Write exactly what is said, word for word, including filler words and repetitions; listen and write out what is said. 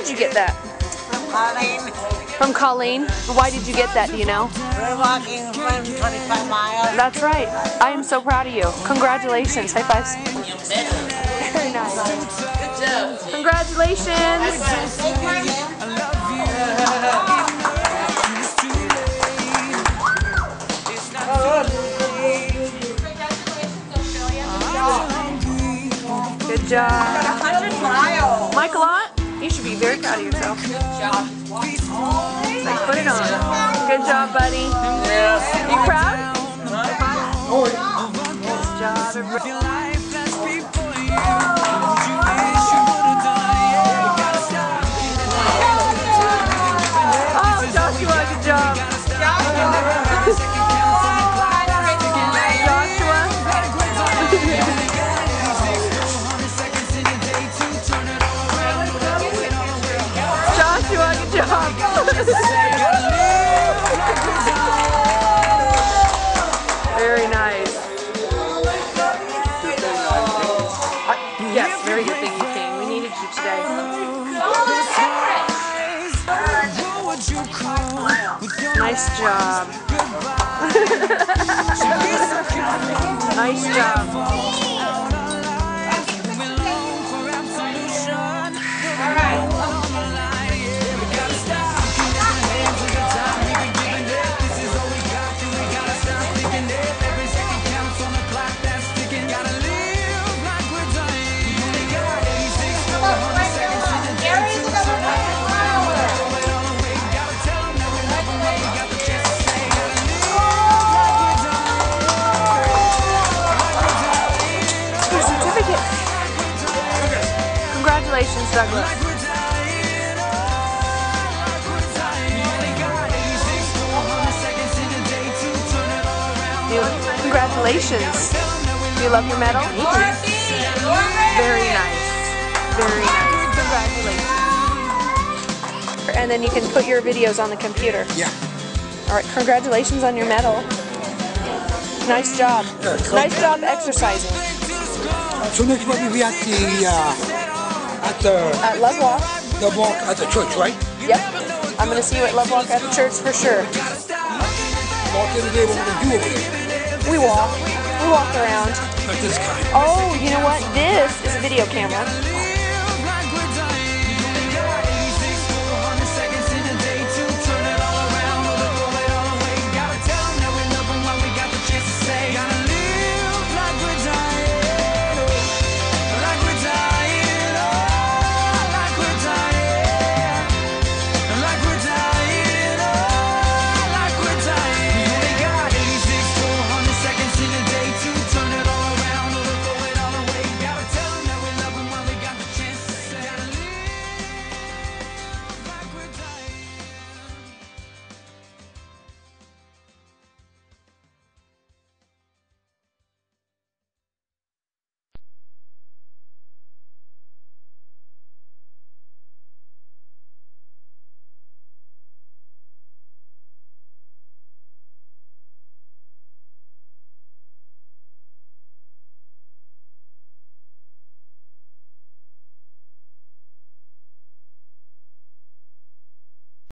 did you get that? From Colleen. From Colleen? Why did you get that, do you know? We're walking twenty-five miles. That's right. I am so proud of you. Congratulations. High fives. Very nice. Good job. Congratulations. Good job. one hundred miles. Michael, you should be very proud of yourself. Good job. Like, put it on. Good job, buddy. You proud? Good job, everybody. Oh, Joshua, good job. Joshua, good job. Very nice. Yes, very good thing you came. We needed you today. Nice job. Nice job. Congratulations, Douglas. You, congratulations. Do you love your medal? Very nice. Very nice. Congratulations. And then you can put your videos on the computer. Yeah. All right. Congratulations on your medal. Nice job. Nice job exercising. So next week we'll be at the uh, at the At Love Walk. the walk at the church, right? Yep. I'm going to see you at Love Walk at the church for sure. Walk every day. What we're gonna do over there? We walk. We walk around. Like this kind. Oh, you know what? This is a video camera.